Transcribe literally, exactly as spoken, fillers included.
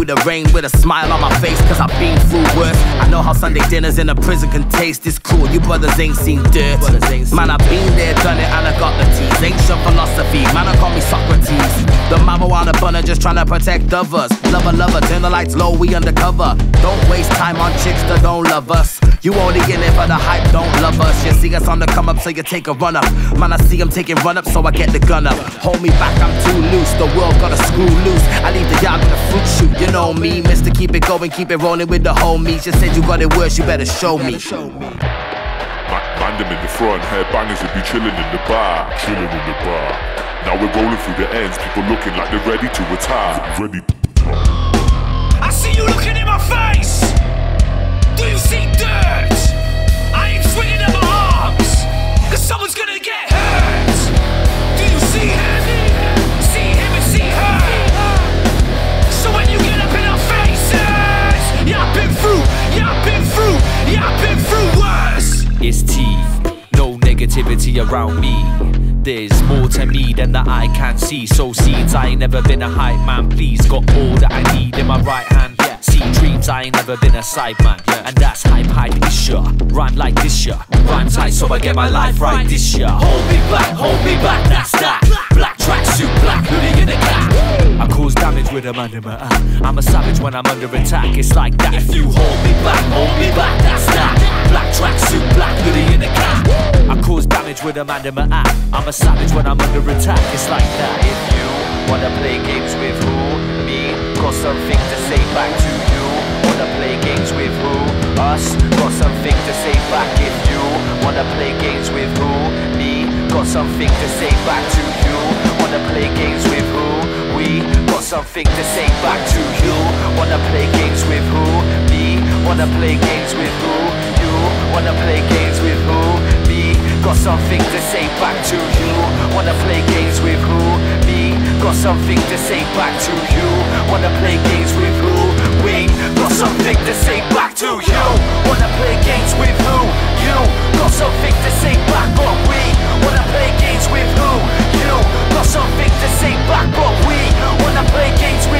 through the rain with a smile on my face, cause I've been through worse. I know how Sunday dinners in a prison can taste. It's cruel, you brothers ain't seen dirt. Man, I've been there, done it, and I got the tease. Ancient philosophy, man, I call me Socrates. The marijuana bunner just trying to protect others. Lover, lover, turn the lights low, we undercover. Don't waste time on chicks that don't love us. You only in it for the hype, don't love us. You see us on the come up, so you take a run up. Man, I see them taking run up, so I get the gun up. Hold me back, I'm too loose, the world got a screw loose. I leave the yard with a fruit shoot, you know me. Mister Keep it going, keep it rolling with the homies. You said you got it worse, you better show me. Man them in the front, hair bangers will be chilling in the bar. Chilling in the bar. Now we're rolling through the ends, people looking like they're ready to retire. Ready to I see you looking in my face. Do you see dirt? I ain't swinging at my arms, cause someone's gonna get hurt. Do you see him? See him and see her. So when you get up in our faces, yeah, I've been through, yeah, I've been through, yeah, I've been through worse. It's T, no negativity around me. There's more to me than that I can see. So seeds, I ain't never been a hype man. Please, got all that I need in my right hand. Yeah. See dreams, I ain't never been a side man. Yeah. And that's hype, hype is sure. Rhyme like this year. Rhyme tight so I get my life right this year. Hold me back, hold me back, that's that. Black tracksuit, black hoodie in the cap. I cause damage with a man in my eye. I'm a savage when I'm under attack, it's like that. If you hold me back, hold me back, that's that. Black tracksuit, black hoodie in the cap. I cause damage with a man in my eye. I'm a savage when I'm under attack, it's like that. If you wanna play games with who? Me, got something to say back to you. Wanna play games with who? Us, got something to say back. If you wanna play games with who? Me, got something to say back to you. Wanna play games with who? We, got something to say back to you. Wanna play games with who? Me, wanna play games with who? You, wanna play games with who? Me, got something to say back to you. Wanna play games with who? Me, got something to say back to you. Wanna play games with who? We, got something to say back to you. Wanna play games with who? You, got something to say back, but we wanna play games with who? You, got something to say back, but we wanna play games with